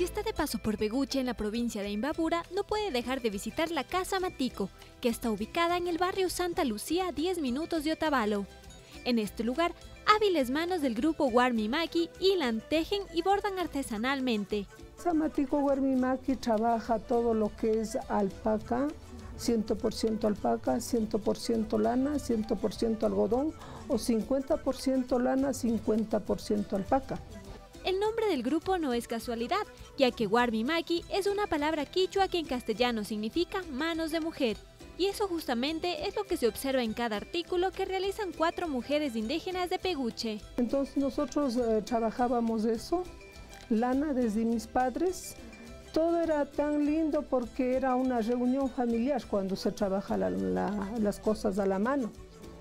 Si está de paso por Peguche, en la provincia de Imbabura, no puede dejar de visitar la Casa Matico, que está ubicada en el barrio Santa Lucía, a 10 minutos de Otavalo. En este lugar, hábiles manos del grupo Guarmimaqui hilan, tejen y bordan artesanalmente. Casa Matico Guarmimaqui trabaja todo lo que es alpaca, 100% alpaca, 100% lana, 100% algodón o 50% lana, 50% alpaca. El nombre del grupo no es casualidad, ya que Guarmimaqui es una palabra quichua que en castellano significa manos de mujer. Y eso justamente es lo que se observa en cada artículo que realizan 4 mujeres indígenas de Peguche. Entonces nosotros trabajábamos eso, lana desde mis padres. Todo era tan lindo porque era una reunión familiar cuando se trabaja las cosas a la mano.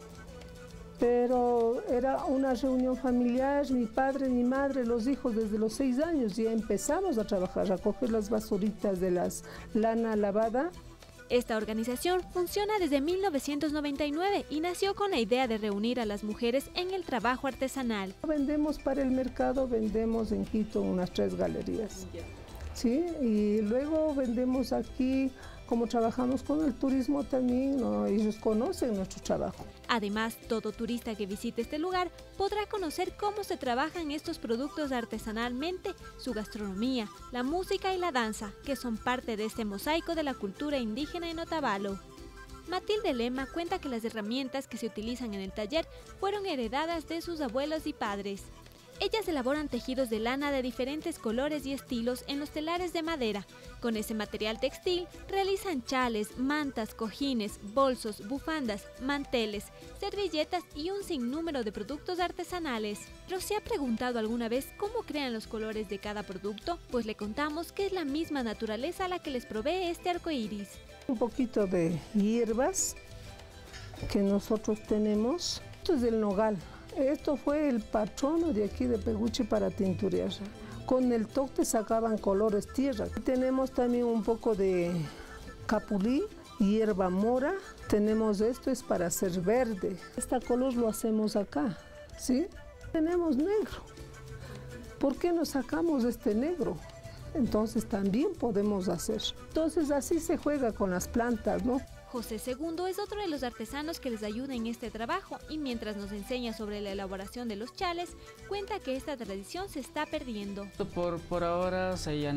Pero era una reunión familiar, mi padre, mi madre, los hijos desde los 6 años ya empezamos a trabajar, a coger las basuritas de las lana lavada. Esta organización funciona desde 1999 y nació con la idea de reunir a las mujeres en el trabajo artesanal. Vendemos para el mercado, vendemos en Quito unas 3 galerías. Sí, y luego vendemos aquí, como trabajamos con el turismo también, ¿no? Ellos conocen nuestro trabajo. Además, todo turista que visite este lugar podrá conocer cómo se trabajan estos productos artesanalmente, su gastronomía, la música y la danza, que son parte de este mosaico de la cultura indígena en Otavalo. Matilde Lema cuenta que las herramientas que se utilizan en el taller fueron heredadas de sus abuelos y padres. Ellas elaboran tejidos de lana de diferentes colores y estilos en los telares de madera. Con ese material textil realizan chales, mantas, cojines, bolsos, bufandas, manteles, servilletas y un sinnúmero de productos artesanales. ¿Pero se ha preguntado alguna vez cómo crean los colores de cada producto? Pues le contamos que es la misma naturaleza la que les provee este arco iris. Un poquito de hierbas que nosotros tenemos. Esto es del nogal. Esto fue el patrono de aquí de Peguche para tinturear. Con el toque sacaban colores tierra. Tenemos también un poco de capulí, hierba mora. Tenemos esto, es para hacer verde. Este color lo hacemos acá, ¿sí? Tenemos negro. ¿Por qué no sacamos este negro? Entonces también podemos hacer. Entonces así se juega con las plantas, ¿no? José II es otro de los artesanos que les ayuda en este trabajo y mientras nos enseña sobre la elaboración de los chales, cuenta que esta tradición se está perdiendo. Por ahora ya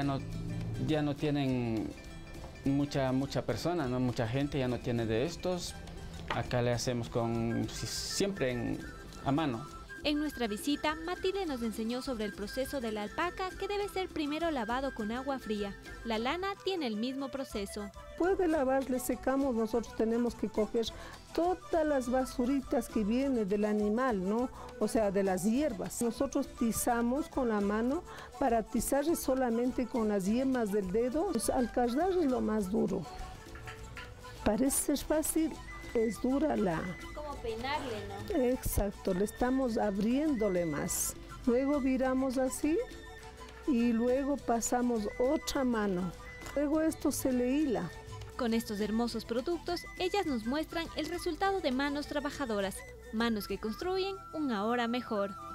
no tienen mucha persona, ¿no? Mucha gente ya no tiene de estos. Acá le hacemos siempre a mano. En nuestra visita, Matilde nos enseñó sobre el proceso de la alpaca, que debe ser primero lavado con agua fría. La lana tiene el mismo proceso. Después de lavar, le secamos, nosotros tenemos que coger todas las basuritas que vienen del animal, ¿no? O sea, de las hierbas. Nosotros tizamos con la mano, para tizar solamente con las yemas del dedo. Pues, al cargar es lo más duro. Parece ser fácil, es dura Peinarle, ¿no? Exacto, le estamos abriéndole más. Luego viramos así y luego pasamos otra mano. Luego esto se le hila. Con estos hermosos productos, ellas nos muestran el resultado de manos trabajadoras, manos que construyen un ahora mejor.